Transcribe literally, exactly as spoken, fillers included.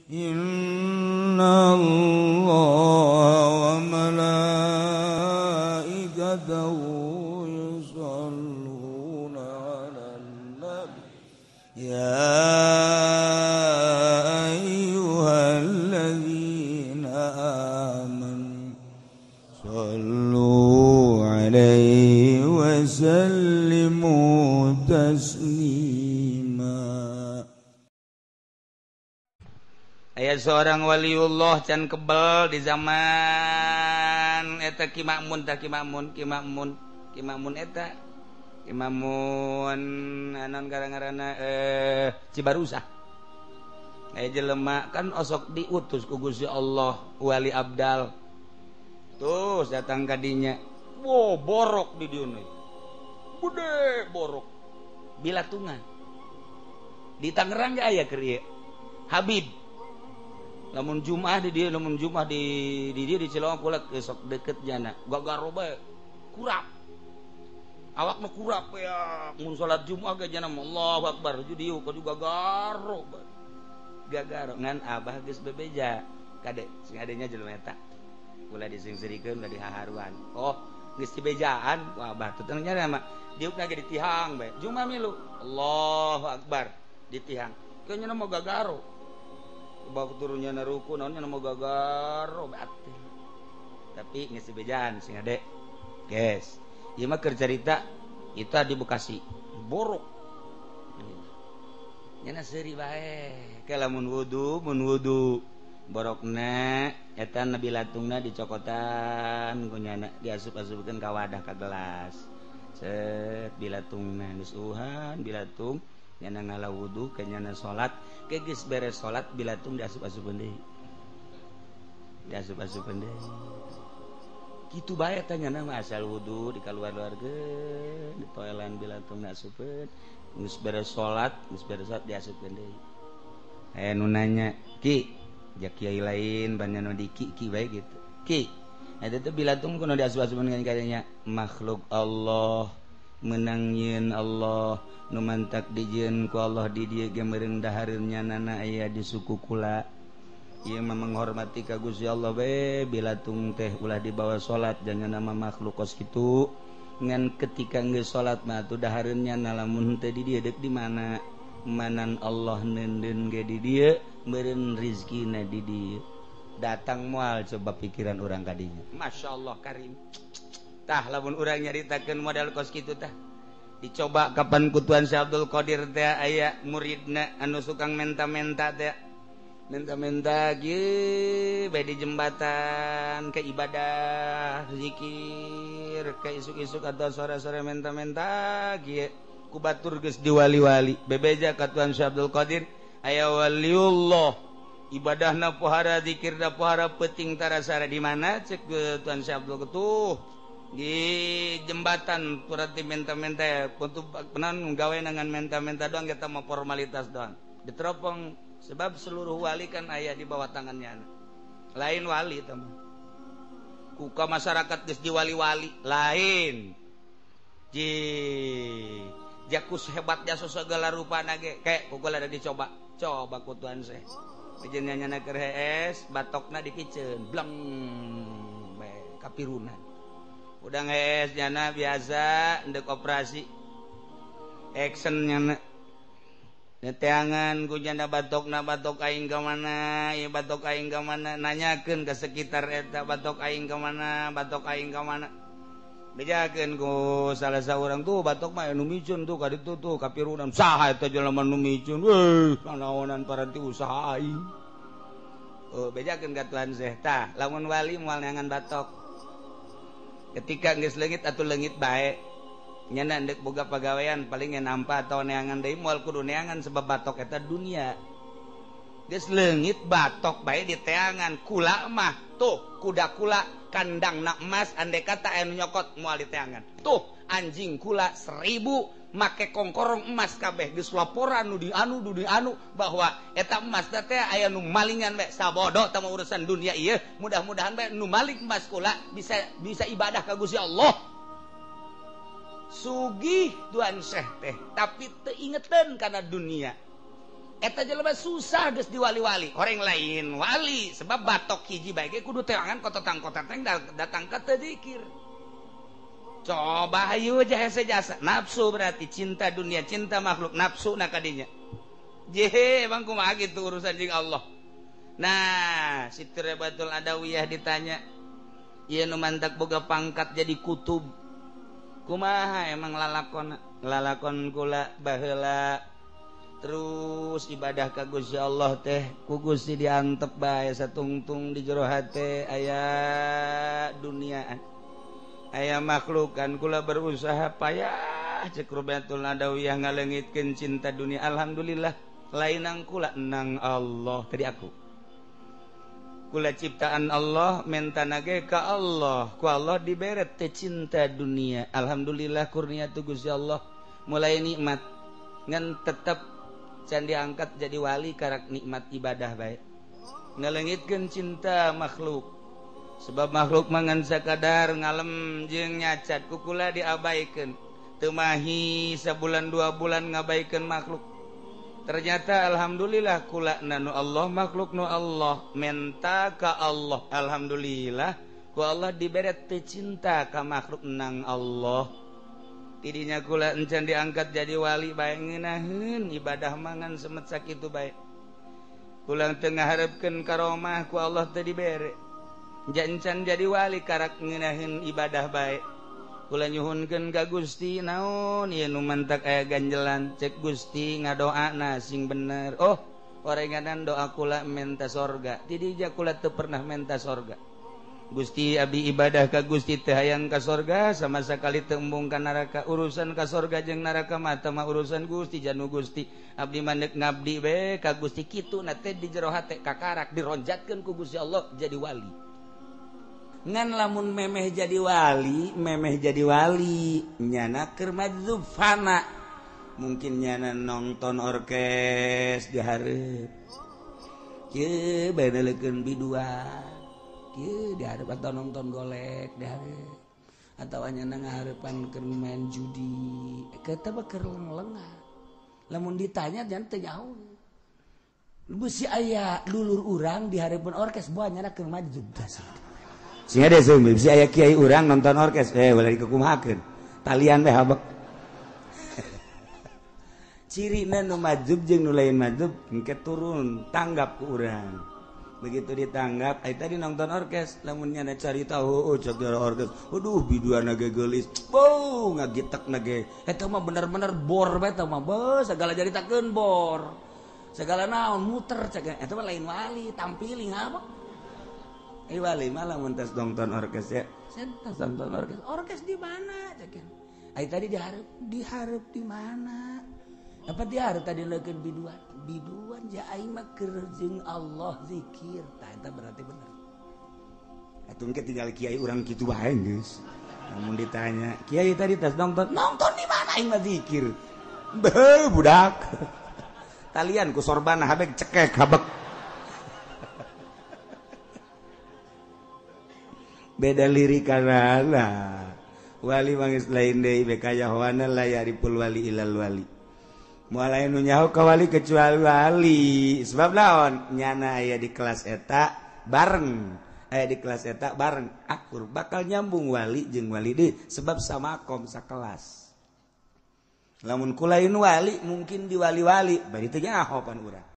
Innallaha wa malaikatahu yusholluna 'alan nabi ya ayyuhalladzina amanu shollu 'alaihi wa sallimu taslima. Aya seorang waliullah can kebal di zaman eta Ki Makmun tah Ki Makmun Ki Makmun Ki Makmun eta Ki Makmun anon ngaranna eh Cibarusah. Aya jelema kan osok diutus ku Gusti Allah wali abdal. Terus datang ka dinya. Wo borok di dieu we. Bude borok. Bilatungan. Di Tangerang ge aya keur ieu. Habib lamun Jumaah di dia lamun Jumaah di di dia di Cilawang pula sok deket jana gagaro bae kurap awakna kurap ya mun salat Jumaah ge jana Allahu Akbar ju dieu ka juga gagaro bae gagaro ngan abah geus bebeja kade sing adenya jelema eta ulah dising-sirikeun ulah dihaharuan oh geus dibejaan wah abah teu teu nya mah diukna ge ditihang bae Jumaah milu Allahu Akbar ditihang ke nya mah gagaro bawa turunnya na ruku naonnya na mau gagaro batin tapi geus bejaan sing ade guys ieu mah keur carita kita di Bekasi borok nya seuri bae ke lamun wudu mun wudu borokna eta na bilatungna dicokotan ku nyana diasup-asupkeun ka wadah ka gelas set bilatungna geus uhan bilatung nyana ngala wudu ke nyana salat ke geus beres salat bilatung diasup-asupkeun deui diasup-asupkeun deui kitu bae tah nyana mah asal wudu dikaluar-luarkeun ditoelan bilatung diasupkeun geus beres salat geus beres salat diasupkeun deui aya nu nanya Ki jak kiai lain banyak nu di ki ki bae gitu Ki eta teh bilatung kudu diasup-asupkeun ka kayanya makhluk Allah menangieun Allah nu mantak dijieun ku Allah di dieu ge meureun dahareun nyanana aya di suku kula ieu mah menghormati ka Gusti Allah we bilatung teh ulah dibawa salat jangan nama makhluk kos kitu ngan ketika geus salat mah atuh dahareun nyana lamun teu di dieu deuk di mana manan Allah neundeun ge di dieu meureun rezekina di dieu datang moal coba pikiran urang ka dinya masyaallah karim tah lamun urang nyaritakeun modal kos kitu tah dicoba kapan kutuan Syekh Abdul Qadir teh aya muridna anu sukang menta-menta teh menta-menta ge bae di jembatan ke ibadah zikir ke isuk-isuk atau sore-sore menta-menta ge ku batur geus diwali-wali bebeja ka tuan Syekh Abdul Qadir aya waliullah ibadahna pohara zikirna pohara peuting tarasara di mana cek tuan Syekh Abdul Qadir di jembatan purati menta-menta untuk penan gawe dengan menta-menta doang kita mau formalitas doang diteropong sebab seluruh wali kan aya di bawah tangannya lain wali teman kuka masyarakat geus diwali-wali lain ji jakus hebat jasa segala rupana ge kayak kukula ada dicoba coba kutuan saya bejennya nyana keur hees batokna dipikeun bleng bae kapirunan udah ngees nyana biasa ndek operasi action nyana neteangan ku nyana batokna batok aing ka mana ieu batok aing ka mana nanyakeun ka sekitar eta batok aing ka mana batok aing ka mana bejakeun ku salah saurang tuh batok mah nu micun tuh ka ditu tuh kapirunan saha eta jelema nu micun weh nanaonan paranti usaha aing oh bejakeun ka tuan Syekh tah lamun wali moal neangan batok ketika geus leungit atuh leungit bae nyana ndek boga pagawean paling nampa atau neangan deui moal kudu neangan sebab batok eta dunia geus leungit batok bae di teangan kula mah tuh kuda kula kandangna emas andai kata aya nu nyokot moal di teangan tuh anjing kula seribu make kongkorong emas kabeh geus laporan nu di anu nu di anu bahwa eta emas teh aya nu malingan we sabodo teh urusan dunia ieu mudah-mudahan we nu maling emas kula bisa bisa ibadah ka Gusti Allah sugih tuan Syekh teh tapi teu ingeteun kana dunia eta jelema susah geus diwali-wali orang lain wali sebab batok hiji bae ge kudu teangan kototang-kototang datang ka teu zikir. Coba hayu jasa-jasa nafsu berarti cinta dunia cinta makhluk nafsu na kadinya jehe emang kumaha gitu urusan jeung Allah. Nah si Tirebatul Adawiyah ditanya ieu nu mantak boga pangkat jadi kutub kumaha emang lalakon lalakon kula baheula terus ibadah ka Gusti Allah teh ku Gusti diantep bae satungtung di jero hate aya duniaan aya makhlukan kula berusaha payah cek Tirebatul Adawiyah ngaleungitkeun cinta dunia. Alhamdulillah lainang kula nang Allah tadi aku kula ciptaan Allah mentana ge ka Allah ku Allah dibere teh cinta dunia. Alhamdulillah kurnia tu Gusti Allah mulai nikmat ngan tetep can diangkat jadi wali karak nikmat ibadah bae ngaleungitkeun cinta makhluk sebab makhluk mangan sakadar ngalem jeung nyacat ku kula diabaikeun teu mahi sabulan dua bulan ngabaikeun makhluk. Ternyata alhamdulillah kula nanu Allah makhluk nu Allah menta ka Allah. Alhamdulillah ku Allah dibere teu cinta ka makhluk nang Allah. Tidinya kula encan diangkat jadi wali bae ngeunaheun ibadah mangan semet sakitu bae. Kula teu ngaharepkeun karomah ku Allah teu dibere. Jancan jadi wali karak ngeunaheun ibadah bae. Kula nyuhunkeun ka Gusti naon ieu nu mantak aya ganjelan cek Gusti ngadoana sing bener. Oh orenganan doa kula menta sorga tidija kula teu pernah menta sorga. Gusti abdi ibadah ka Gusti teu hayang ka sorga sama sakali teu embung ka neraka. Urusan ka sorga jeung neraka mah teu mah urusan Gusti janu Gusti abdi mandek ngabdi we ka Gusti kitu na teh di jero hate kakarak dironjatkeun ku Gusti Allah jadi wali. Ngan lamun memeh jadi wali memeh jadi wali nyana keur madzub fana mungkin nyana nonton orkes di hareup kieu bae neulekeun biduan kieu di hareup atau nonton golek di hareup atawa nyana ngahareupan keur main judi eta mah keur lengah lamun ditanya jangan teu nyaho beusi aya lulur urang di hareupeun orkes boa nyana keur madzub dasar sehingga dia zoom bisa aya kiai urang nonton orkes eh ulah dikukumahakeun talian teh habek cirina nu majub jeung nu lain majub engke turun tanggap ku urang begitu ditanggap ai tadi nonton orkes lamun nyana carita heueuh cek di orkes aduh biduana ge geulis bow ngagitekna ge eta mah bener-bener bor bae eta mah beuh sagala jaritakeun bor sagala naon muter cek eta mah lain wali tampili ngapa. Eh wali malah mentas nonton orkes ya. Sentas nonton orkes. Orkes di mana? Cekin. Ai tadi diharap, diharap di mana? Apa diharap tadi leukeun biduan? Biduan ja aing mah keur jeung Allah zikir. Tah eta berarti bener. Atuh engke tinggal kiai urang kitu bae geus. Namun ditanya, "Kiai tadi tas nonton, nonton di mana aing mah zikir?" Beuh budak. Talian ku sorban habeg cekek habek. Beda lirikanana wali mangis lain deui bekaya hawana la yaripul wali ilal wali moal aya nu nyaho ka wali kecuali wali sebab naon nyana aya di kelas eta bareng aya di kelas eta bareng akur bakal nyambung wali jeung wali deui sebab samakom sakelas lamun ku lain wali mungkin di wali-wali bari teu nyaho pan urang